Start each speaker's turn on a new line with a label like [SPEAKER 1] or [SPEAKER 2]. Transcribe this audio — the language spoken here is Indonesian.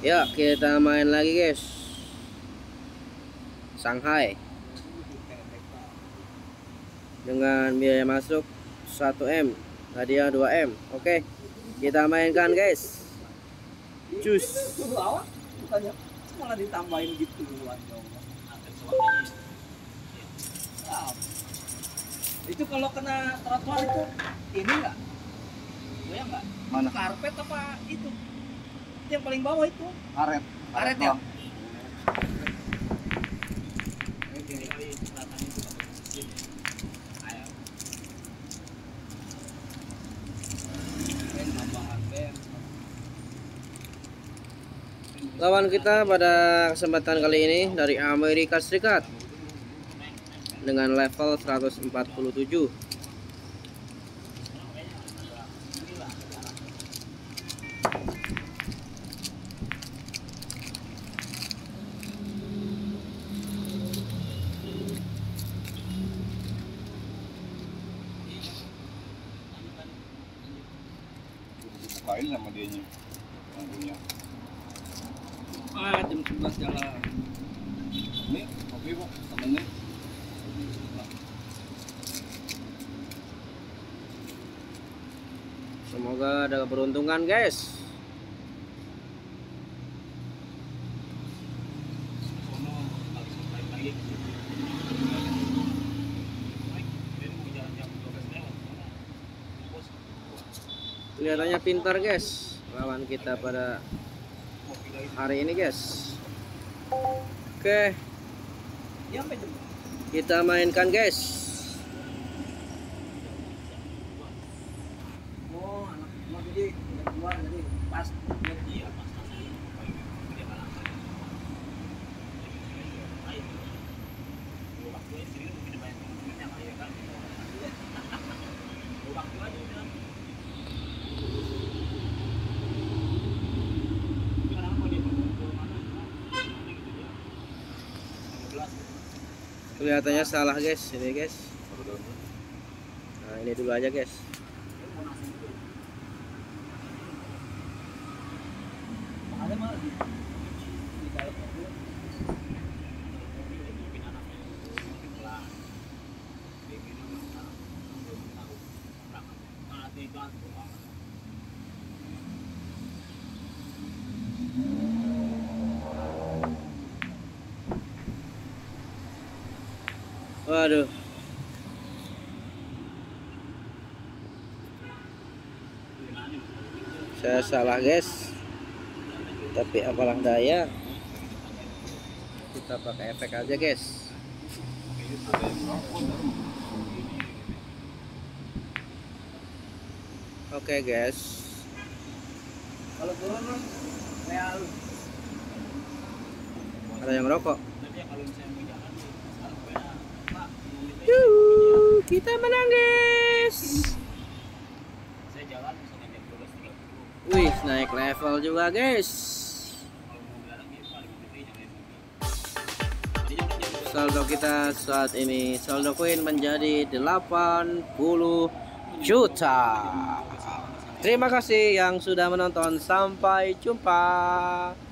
[SPEAKER 1] Ya, kita main lagi guys. Shanghai dengan biaya masuk 1M, hadiah 2M. Oke, kita mainkan guys. Cus.
[SPEAKER 2] Malah ditambahin gitu duluan dong. Itu kalau kena trotoar itu ini enggak? Goyang enggak?
[SPEAKER 3] Mana?
[SPEAKER 2] Karpet apa itu? Itu yang paling bawah itu.
[SPEAKER 3] Karet.
[SPEAKER 2] Karet ya?
[SPEAKER 1] Lawan kita pada kesempatan kali ini dari Amerika Serikat dengan level 147.
[SPEAKER 3] Bukain sama dianya yang punya.
[SPEAKER 2] Jam 11 jalan.
[SPEAKER 3] Ini kopi bu, temennya.
[SPEAKER 1] Semoga ada keberuntungan guys. Kelihatannya pintar guys lawan kita pada hari ini guys. Oke, kita mainkan guys.
[SPEAKER 2] Oh, anak jadi keluar jadi pas dia pas.
[SPEAKER 1] Kelihatannya salah guys ini guys. Nah ini dulu aja guys.
[SPEAKER 2] Ada mah
[SPEAKER 1] Waduh. Saya salah guys. Tapi apalah daya. Kita pakai efek aja guys. Oke guys.
[SPEAKER 2] kalau turun kayak
[SPEAKER 1] Ada yang rokok. Kita menang guys. Wih, naik level juga guys. Saldo kita saat ini, saldo koin menjadi 80 juta. Terima kasih yang sudah menonton. Sampai jumpa.